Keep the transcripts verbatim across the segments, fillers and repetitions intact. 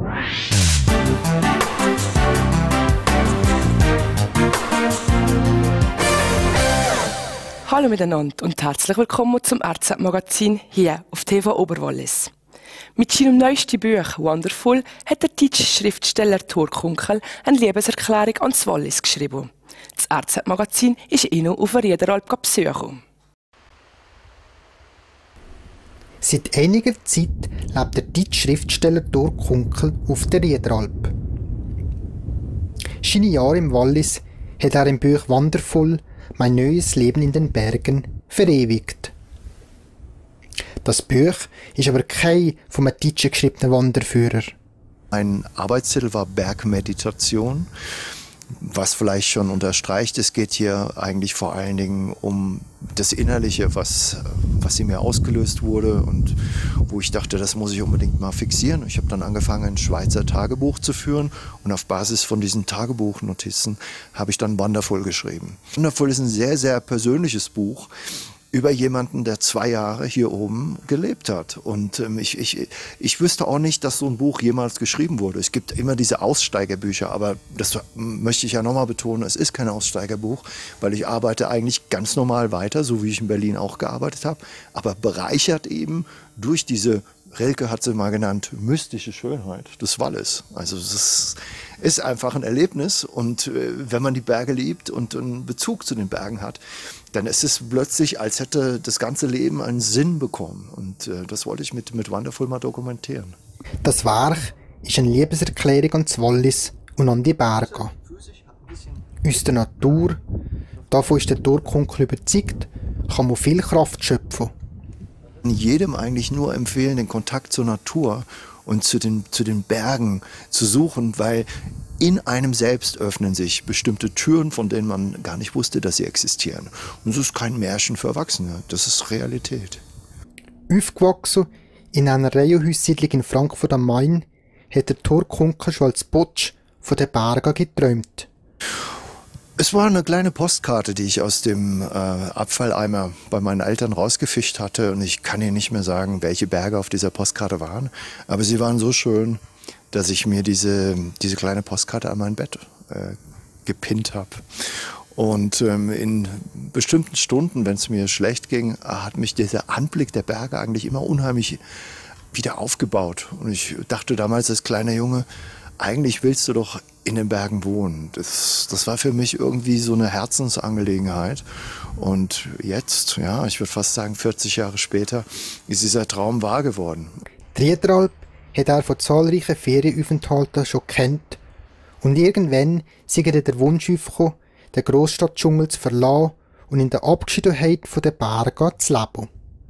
Hallo miteinander und herzlich willkommen zum R Z-Magazin hier auf T V Oberwallis. Mit seinem neuesten Buch «Wonderful» hat der deutsche Schriftsteller Thor Kunkel eine Liebeserklärung an das Wallis geschrieben. Das R Z-Magazin ist ihn auf der Riederalp besuchen. Seit einiger Zeit lebt der deutsche Schriftsteller Thor Kunkel auf der Riederalp. Seine Jahre im Wallis hat er im Buch «Wonderful» mein neues Leben in den Bergen verewigt. Das Buch ist aber kein vom Deutschen geschriebener Wanderführer. Mein Arbeitstitel war Bergmeditation, was vielleicht schon unterstreicht, es geht hier eigentlich vor allen Dingen um das Innerliche, was, was in mir ausgelöst wurde und wo ich dachte, das muss ich unbedingt mal fixieren. Ich habe dann angefangen, ein Schweizer Tagebuch zu führen und auf Basis von diesen Tagebuchnotizen habe ich dann Wonderful geschrieben. Wonderful ist ein sehr, sehr persönliches Buch über jemanden, der zwei Jahre hier oben gelebt hat. Und ähm, ich, ich, ich wüsste auch nicht, dass so ein Buch jemals geschrieben wurde. Es gibt immer diese Aussteigerbücher, aber das möchte ich ja nochmal betonen, es ist kein Aussteigerbuch, weil ich arbeite eigentlich ganz normal weiter, so wie ich in Berlin auch gearbeitet habe, aber bereichert eben durch diese, Rilke hat sie mal genannt, mystische Schönheit des Wallis. Also es ist einfach ein Erlebnis und äh, wenn man die Berge liebt und einen Bezug zu den Bergen hat, dann ist es plötzlich, als hätte das ganze Leben einen Sinn bekommen. Und äh, das wollte ich mit, mit Wonderful mal dokumentieren. Das Werk ist eine Liebeserklärung an das Wallis und an die Berge. Aus der Natur, davon ist der Thor Kunkel überzeugt, kann man viel Kraft schöpfen. Jedem eigentlich nur empfehlen, den Kontakt zur Natur und zu den, zu den Bergen zu suchen, weil in einem selbst öffnen sich bestimmte Türen, von denen man gar nicht wusste, dass sie existieren. Und es ist kein Märchen für Erwachsene, das ist Realität. Aufgewachsen in einer Reihenhaussiedlung in Frankfurt am Main, hat der Thor Kunkel schon als Botsch von den Bergen geträumt. Es war eine kleine Postkarte, die ich aus dem äh, Abfalleimer bei meinen Eltern rausgefischt hatte. Und ich kann Ihnen nicht mehr sagen, welche Berge auf dieser Postkarte waren. Aber sie waren so schön, dass ich mir diese, diese kleine Postkarte an mein Bett äh, gepinnt habe. Und ähm, in bestimmten Stunden, wenn es mir schlecht ging, hat mich dieser Anblick der Berge eigentlich immer unheimlich wieder aufgebaut. Und ich dachte damals als kleiner Junge, eigentlich willst du doch in den Bergen wohnen. Das, das war für mich irgendwie so eine Herzensangelegenheit. Und jetzt, ja, ich würde fast sagen, vierzig Jahre später, ist dieser Traum wahr geworden. Die Riederalp hat er von zahlreichen Ferienaufenthalten schon kennt. Und irgendwann sei er der Wunsch aufgekommen, den Grossstadtdschungel zu verlassen und in der Abgeschiedenheit der Berge zu leben.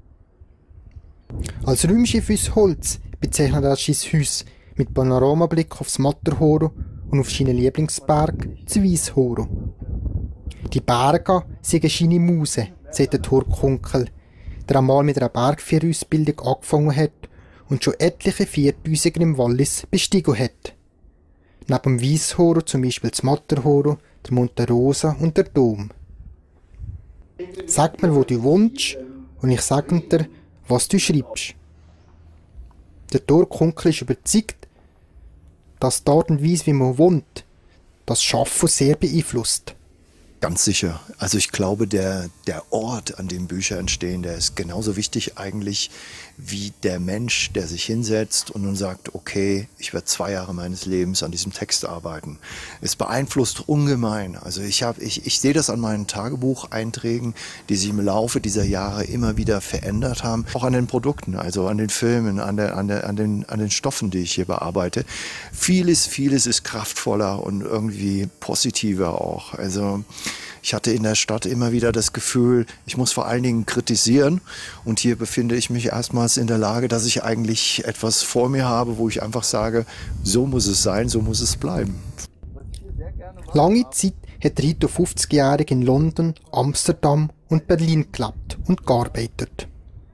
Als Räumschiff aus Holz bezeichnet er sein Haus mit Panoramablick aufs Matterhorn und auf seinen Lieblingsberg, das Weisshorn. Die Berge seien seine Muse, sagt der Thor Kunkel, der einmal mit einer Bergführerausbildung angefangen hat und schon etliche Viertausiger im Wallis bestiegen hat. Neben dem Weisshorn zum Beispiel das Matterhorn, der Monte Rosa und der Dom. Sag mir, wo du wohnst, und ich sage dir, was du schreibst. Der Thor Kunkel ist überzeugt, dass die Art und Weise, wie man wohnt, das Schaffen sehr beeinflusst. Ganz sicher. Also ich glaube, der, der Ort, an dem Bücher entstehen, der ist genauso wichtig eigentlich wie der Mensch, der sich hinsetzt und nun sagt, okay, ich werde zwei Jahre meines Lebens an diesem Text arbeiten. Es beeinflusst ungemein. Also ich, hab, ich, ich sehe das an meinen Tagebucheinträgen, die sich im Laufe dieser Jahre immer wieder verändert haben. Auch an den Produkten, also an den Filmen, an, der, an, der, an, den, an den Stoffen, die ich hier bearbeite. Vieles, vieles ist kraftvoller und irgendwie positiver auch. Also ich hatte in der Stadt immer wieder das Gefühl, ich muss vor allen Dingen kritisieren. Und hier befinde ich mich erstmals in der Lage, dass ich eigentlich etwas vor mir habe, wo ich einfach sage, so muss es sein, so muss es bleiben. Lange Zeit hat der heute fünfzigjährige in London, Amsterdam und Berlin gelebt und gearbeitet.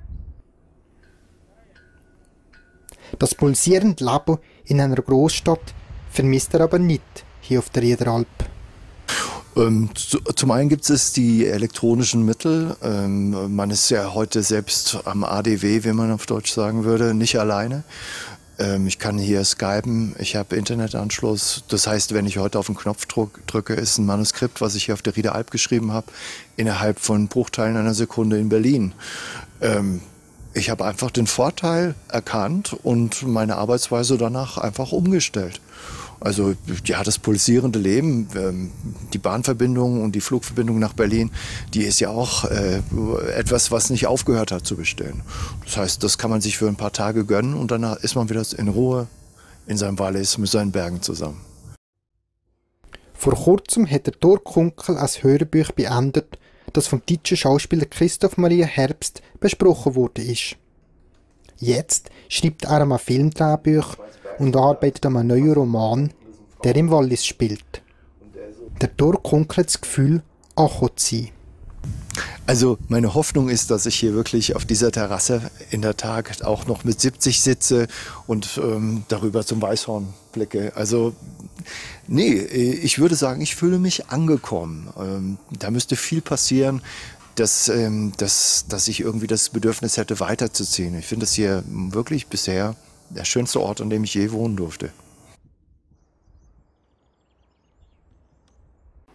Das pulsierende Leben in einer Großstadt vermisst er aber nicht hier auf der Riederalp. Ähm, zu, zum einen gibt es die elektronischen Mittel. Ähm, man ist ja heute selbst am A D W, wie man auf Deutsch sagen würde, nicht alleine. Ähm, ich kann hier skypen, ich habe Internetanschluss. Das heißt, wenn ich heute auf den Knopf druck, drücke, ist ein Manuskript, was ich hier auf der Rieder Alp geschrieben habe, innerhalb von Bruchteilen einer Sekunde in Berlin. Ähm, ich habe einfach den Vorteil erkannt und meine Arbeitsweise danach einfach umgestellt. Also ja, das pulsierende Leben, ähm, die Bahnverbindung und die Flugverbindung nach Berlin, die ist ja auch äh, etwas, was nicht aufgehört hat zu bestehen. Das heißt, das kann man sich für ein paar Tage gönnen und danach ist man wieder in Ruhe in seinem Wallis mit seinen Bergen zusammen. Vor kurzem hat der Thor Kunkel ein Hörbuch beendet, das vom deutschen Schauspieler Christoph Maria Herbst besprochen worden ist. Jetzt schreibt er ein Filmdrehbuch und arbeitet an einem neuen Roman, der im Wallis spielt. Der Thor Kunkel hat das Gefühl, angekommen zu sein. Also meine Hoffnung ist, dass ich hier wirklich auf dieser Terrasse in der Tat auch noch mit siebzig sitze und ähm, darüber zum Weißhorn blicke. Also nee, ich würde sagen, ich fühle mich angekommen. Ähm, da müsste viel passieren, dass, ähm, dass, dass ich irgendwie das Bedürfnis hätte, weiterzuziehen. Ich finde es hier wirklich bisher der schönste Ort, an dem ich je wohnen durfte.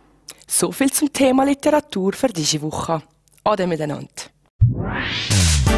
So viel zum Thema Literatur für diese Woche. Ade miteinander.